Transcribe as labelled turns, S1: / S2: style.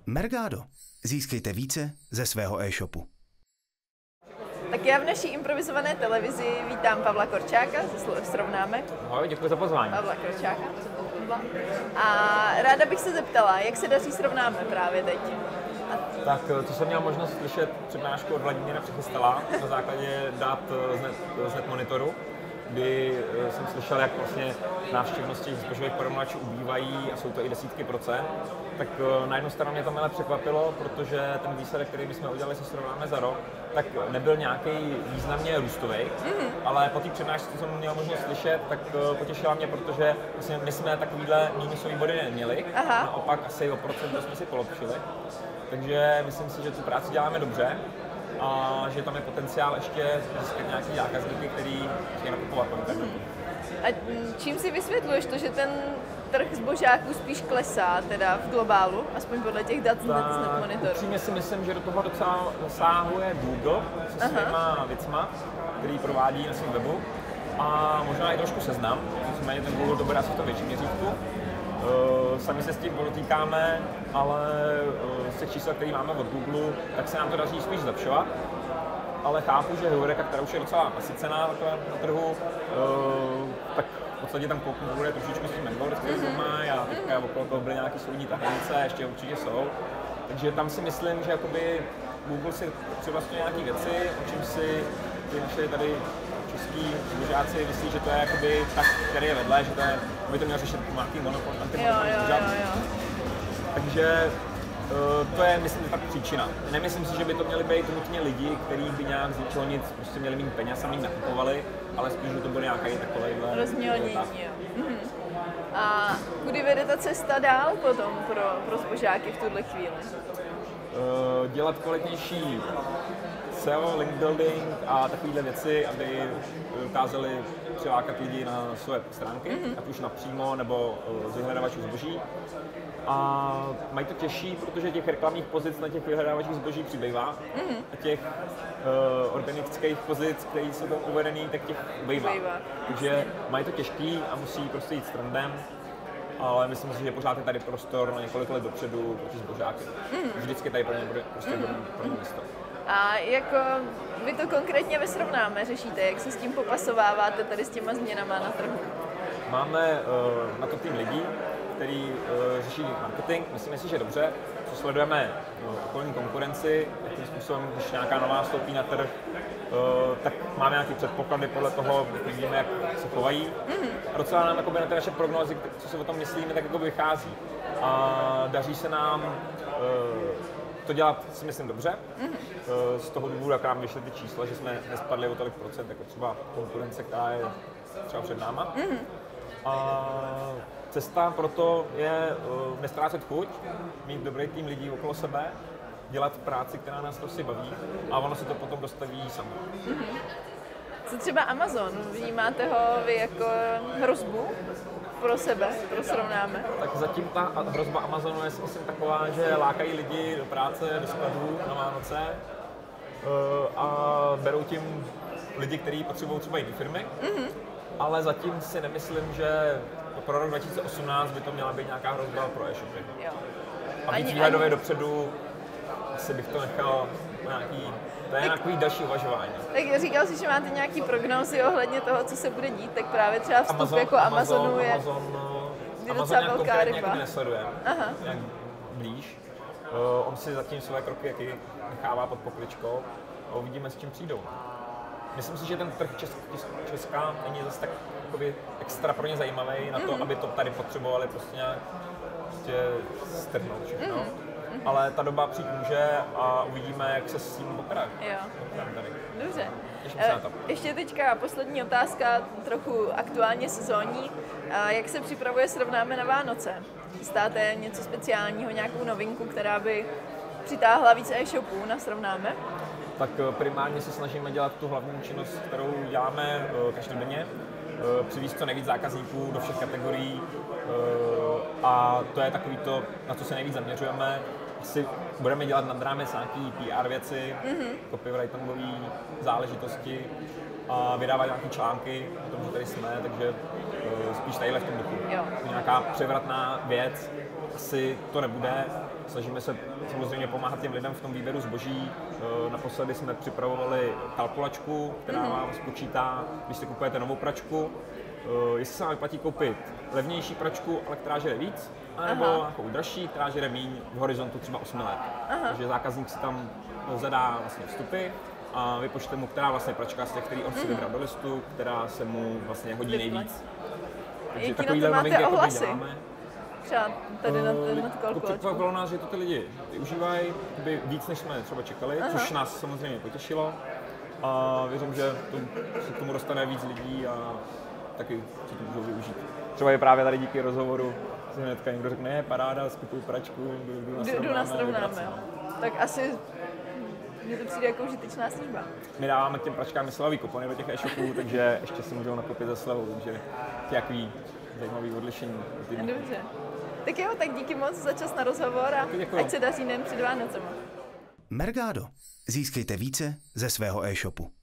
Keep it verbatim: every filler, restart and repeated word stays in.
S1: Mergado. Získejte více ze svého e-shopu.
S2: Tak já v naší improvizované televizi vítám Pavla Korčáka, se srovnáme.
S3: Ahoj, děkuji za pozvání.
S2: Pavla Korčáka. A ráda bych se zeptala, jak se daří Srovnáme právě teď? A...
S3: Tak, co jsem měl možnost slyšet přednášku od Vladimíra Přichystala na základě dat z net, z net monitoru, kdy jsem slyšel, jak vlastně návštěvnosti zbožových porovnáčů ubývají a jsou to i desítky procent, tak na jednu stranu mě to milé překvapilo, protože ten výsledek, který bychom udělali, se Srovnáme za rok, tak nebyl nějaký významně růstový, mm-hmm. ale po té přednášce, co jsem měl možnost slyšet, tak potěšila mě, protože vlastně my jsme takovýhle mínusový body neměli, Aha. naopak asi o procent jsme si polepšili, takže myslím si, že tu práci děláme dobře a že tam je potenciál ještě získat nějaký zákazníky, který chtějí nakupovat po internetu.
S2: A čím si vysvětluješ to, že ten trh zbožáků spíš klesá, teda v globálu, aspoň podle těch dat z net monitoru?
S3: Upřímně si myslím, že do toho docela zasahuje Google se svýma věcma, který provádí na svém webu a možná i trošku Seznam, nicméně ten Google to bere asi v tom větším měřítku. Uh, sami se s tím podotýkáme, ale uh, z těch čísel, které máme od Google, tak se nám to daří spíš zlepšovat. Ale chápu, že Heureka, která už je docela nasycená na trhu, uh, tak v podstatě tam konkuruje trošičku s tím Mango, který mm-hmm. mají a teďka okolo toho byly nějaké soudní tahanice, ještě určitě jsou. Takže tam si myslím, že jakoby Google si přivlastňuje nějaké věci, o čem si ty naše tady český zbožáci myslí, že to je jakoby tak, který je vedle, že to je, by to měl řešit nějaký monopol, antimonopol zbožáci. Takže uh, to je, myslím, tak příčina. Nemyslím si, že by to měli být nutně lidi, kteří by nějak z ničeho nic prostě měli mít peněz a mít nakupovali, ale spíš, že to bude nějaký takovýhle
S2: rozmělnění. Mhm. A kudy vede ta cesta dál potom pro, pro zbožáky v tuhle chvíli?
S3: Uh, dělat kvalitnější S E O, link building a takovéhle věci, aby dokázali přilákat lidi na své stránky, mm-hmm. ať už napřímo nebo z vyhledávačů zboží. A mají to těžší, protože těch reklamních pozic na těch vyhledávačích zboží přibývá mm-hmm. a těch uh, organických pozic, které jsou tam uvedený, tak těch ubývá. Takže mají to těžký a musí prostě jít s trendem, ale myslím si, že pořád je tady prostor na několik let dopředu pro ty zbožáky. Mm-hmm. Vždycky tady pro ně bude prostě mm-hmm. pro ně místo.
S2: A jako vy to konkrétně ve Srovnáme řešíte, jak se s tím popasováváte tady s těma změnama na trhu?
S3: Máme uh, na to tým lidí, který uh, řeší marketing, myslíme si, že dobře, co sledujeme uh, okolní konkurenci, jakým způsobem, když nějaká nová vstoupí na trh, uh, tak máme nějaké předpoklady podle toho, vidíme, jak se chovají. Mm-hmm. A docela nám jakoby, na ty naše prognózy, co si o tom myslíme, tak jako vychází. A daří se nám uh, to dělat, si myslím, dobře. Mm-hmm. Z toho důvodu, jak nám vyšly ty čísla, že jsme nespadli o tolik procent, jako třeba konkurence, která je třeba před náma. Mm-hmm. A cesta proto je uh, nestrácet chuť, mít dobrý tým lidí okolo sebe, dělat práci, která nás prostě baví a ono se to potom dostaví samo.
S2: Mm-hmm. Co třeba Amazon? Vnímáte ho vy jako hrozbu pro sebe, pro Srovnáme?
S3: Tak zatím ta hrozba Amazonu je si myslím taková, že lákají lidi do práce, do skladů na Vánoce uh, a berou tím lidi, kteří potřebují třeba jiné firmy, mm-hmm. ale zatím si nemyslím, že pro rok dva tisíce osmnáct by to měla být nějaká hrozba pro e-shopy. Jo. A víc výhledově ani... dopředu asi bych to nechal nějaký, to je tak, nějaký další uvažování.
S2: Tak říkal jsi, že máte nějaký prognózy ohledně toho, co se bude dít, tak právě třeba vstup Amazon, jako Amazonu
S3: Amazon,
S2: je
S3: Amazon,
S2: je
S3: docela
S2: Amazon velká ryba.
S3: Amazon nesledujeme, nějak blíž. Uh, on si zatím své kroky jaký nechává pod pokličkou a uvidíme, s čím přijdou. Myslím si, že ten trh Česk, Česká není zase tak jakoby, extra pro ně zajímavý na to, mm-hmm. aby to tady potřebovali prostě nějak prostě strhnout všechno. Mm-hmm. Ale ta doba přijít může a uvidíme, jak se s tím poperá.
S2: Jo. Dobře.
S3: E,
S2: ještě teďka poslední otázka, trochu aktuálně sezónní. Jak se připravuje Srovnáme na Vánoce? Chystáte něco speciálního, nějakou novinku, která by přitáhla více e-shopů na Srovnáme?
S3: Tak primárně se snažíme dělat tu hlavní činnost, kterou děláme každodenně. Přivízt co nejvíc zákazníků do všech kategorií a to je takový to, na co se nejvíc zaměřujeme. Asi budeme dělat nad rámec nějaký P R věci, mm-hmm. copywritingové záležitosti a vydávat nějaké články o tom, že tady jsme, takže spíš tadyhle v tom duchu. Jo. Nějaká převratná věc asi to nebude, Snažíme se samozřejmě pomáhat těm lidem v tom výběru zboží. Naposledy jsme připravovali kalkulačku, která vám spočítá, když si kupujete novou pračku, jestli se vám vyplatí koupit levnější pračku, ale která žere víc, anebo nějakou dražší, která žere míň v horizontu třeba osmi let. Aha. Takže zákazník si tam zadá vlastně vstupy a vypočte mu, která vlastně pračka z těch, který on si vybral do listu, která se mu vlastně hodí nejvíc.
S2: Takže takovýhle novinky jako děláme. Třeba tady na, na tu kalkulačku.
S3: Překvapilo nás, že to ty lidi využívají víc, než jsme třeba čekali, aha, což nás samozřejmě potěšilo. A věřím, že to, se k tomu dostane víc lidí a taky si to můžou využít. Třeba je právě tady díky rozhovoru, že hnedka někdo řekne, je paráda, skupuju pračku, jdu na srovnáme.
S2: Tak asi mně to přijde jako užitečná služba.
S3: My dáváme k těm pračkám slevový kupony do těch e-shopů, takže ještě si můžou nakoupit za slevou, takže nějaký zajímavý odlišení.
S2: Dobře. Tak jo, tak díky moc za čas na rozhovor a děkuju. Ať se daří nejen před Vánocema.
S1: Mergado. Získejte více ze svého e-shopu.